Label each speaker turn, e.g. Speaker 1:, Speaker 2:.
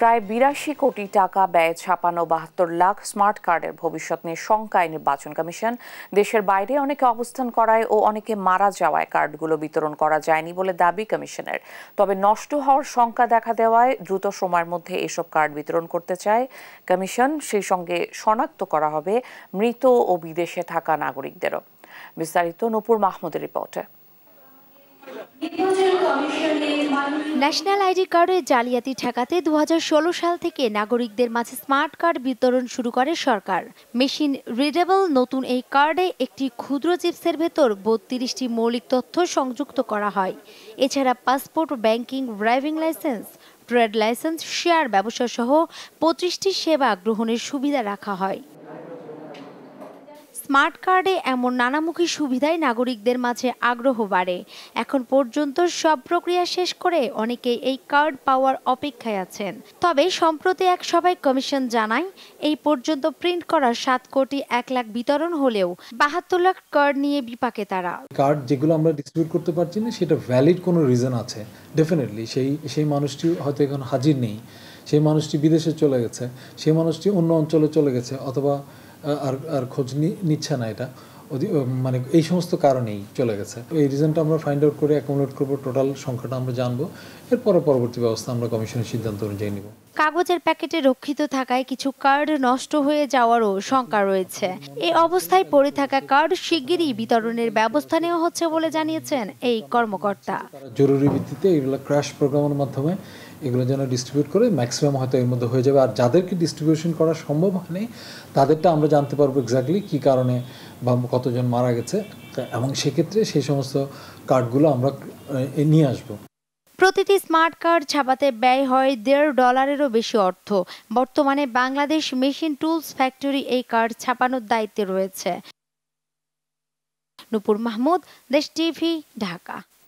Speaker 1: প্রায় ৮২ কোটি টাকা ব্যয়ে ছাপানো ৭২ লাখ স্মার্ট কার্ডের ভবিষ্যৎ নিয়ে শঙ্কায় নির্বাচন কমিশন। দেশের বাইরে অনেকে অবস্থান করায় ও অনেকে মারা যাওয়ায় কার্ডগুলো বিতরণ করা যায়নি বলে দাবি কমিশনের। তবে নষ্ট হওয়ার শঙ্কা দেখা দেওয়ায় দ্রুত সময়ের মধ্যে এসব কার্ড বিতরণ করতে চায় কমিশন। সেই সঙ্গে শনাক্ত করা হবে মৃত ও বিদেশে থাকা নাগরিকদেরও। বিস্তারিত নূপুর মাহমুদের রিপোর্টে।
Speaker 2: ন্যাশনাল আইডি কার্ডের জালিয়াতি ঠেকাতে ২০১৬ সাল থেকে নাগরিকদের মাঝে স্মার্ট কার্ড বিতরণ শুরু করে সরকার। মেশিন রিডেবল নতুন এই কার্ডে একটি ক্ষুদ্র চিপসের ভেতর ৩২টি মৌলিক তথ্য সংযুক্ত করা হয়। এছাড়া passport, banking, driving licence, trade licence, share ব্যবসা সহ ২৫টি সেবা গ্রহণের সুবিধা রাখা হয়। স্মার্ট কার্ডে এমন নানামুখী সুবিধায় নাগরিকদের মাঝে আগ্রহ বাড়ে। এখন পর্যন্ত সব প্রক্রিয়া শেষ করে অনেকেই এই কার্ড পাওয়ার অপেক্ষায় আছেন। তবে সম্প্রতি এক সভায় কমিশন জানায়, এই পর্যন্ত প্রিন্ট করা ৭ কোটি ১ লাখ বিতরণ হলেও ৭২ লাখ কার্ড নিয়ে বিপাকে তারা।
Speaker 3: কার্ড যেগুলো আমরা ডিস্ট্রিবিউট করতে পারছি না, সেটা ভ্যালিড কোনো রিজন আছে। ডেফিনেটলি সেই মানুষটি হয়তো এখন হাজির নেই, সেই মানুষটি বিদেশে চলে গেছে, সেই মানুষটি অন্য অঞ্চলে চলে গেছে, অথবা আর খোঁজ নিচ্ছে না, এটা মানে এই সমস্ত কারণেই চলে গেছে। এই রিজনটা আমরা ফাইন্ড আউট করে অ্যাকুমুলেট করবো, টোটাল সংখ্যাটা আমরা জানবো, এরপরে পরবর্তী ব্যবস্থা আমরা কমিশনের সিদ্ধান্ত অনুযায়ী নিব।
Speaker 2: কাগজের প্যাকেটে রক্ষিত থাকায় কিছু কার্ড নষ্ট হয়ে যাওয়ারও শঙ্কা রয়েছে। এই অবস্থায় পড়ে থাকা কার্ড শিগগিরই বিতরণের ব্যবস্থা নেওয়া হচ্ছে বলে জানিয়েছেন এই কর্মকর্তা।
Speaker 3: জরুরি ভিত্তিতে এগুলো ক্র্যাশ প্রোগ্রামের মাধ্যমে এগুলো যেন ডিস্ট্রিবিউট করে ম্যাক্সিমাম হয়তো এর মধ্যে হয়ে যাবে। আর যাদেরকে ডিস্ট্রিবিউশন করা সম্ভব হয়নি তাদেরটা আমরা জানতে পারবো এক্স্যাক্টলি কী কারণে বা কতজন মারা গেছে, এবং সেক্ষেত্রে সেই সমস্ত কার্ডগুলো আমরা নিয়ে আসবো।
Speaker 2: প্রতিটি স্মার্ট কার্ড ছাপাতে ব্যয় হয় $1.৫ বেশি অর্থ। বর্তমানে বাংলাদেশ মেশিন টুলস ফ্যাক্টরি এই কার্ড ছাপানোর দায়িত্বে রয়েছে। নূপুর মাহমুদ, দেশ টিভি, ঢাকা।